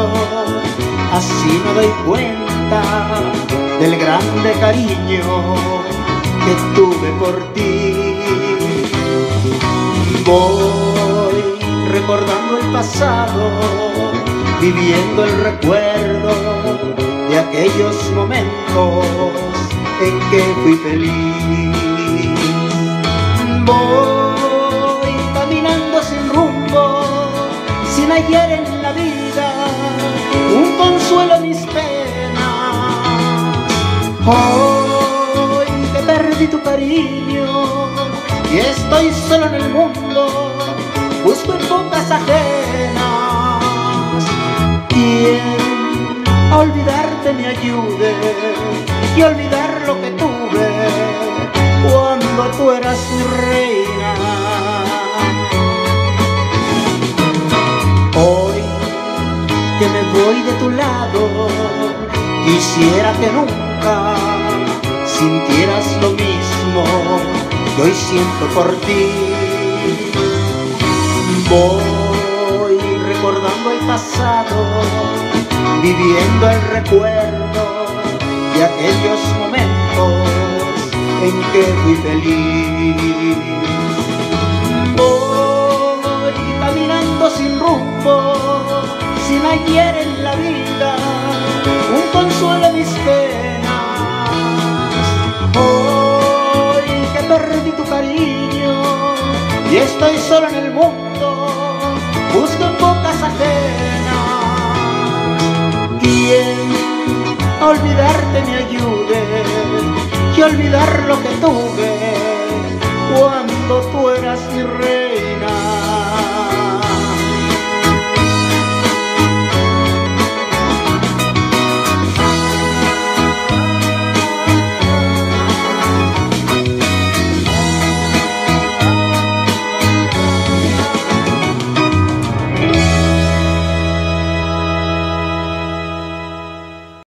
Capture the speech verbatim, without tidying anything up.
así me doy cuenta del grande cariño que tuve por ti. Voy recordando el pasado, viviendo el recuerdo de aquellos momentos en que fui feliz. Voy caminando sin rumbo, sin hallar en la vida un consuelo a mis penas. Hoy que perdí tu cariño y estoy solo en el mundo, busco en bocas ajenas quien a olvidarte me ayude y olvidar lo que tuve cuando tú eras mi reina. Hoy que me voy de tu lado, quisiera que nunca sintieras lo mismo que hoy siento por ti. Voy recordando el pasado, viviendo el recuerdo de aquellos momentos en que fui feliz. Voy caminando sin rumbo, sin hallar en la vida un consuelo a mis penas. Hoy que perdí tu cariño y estoy solo en el mundo, busco en bocas ajenas quien a olvidarte me ayude y olvidar lo que tuve cuando tú eras mi rey.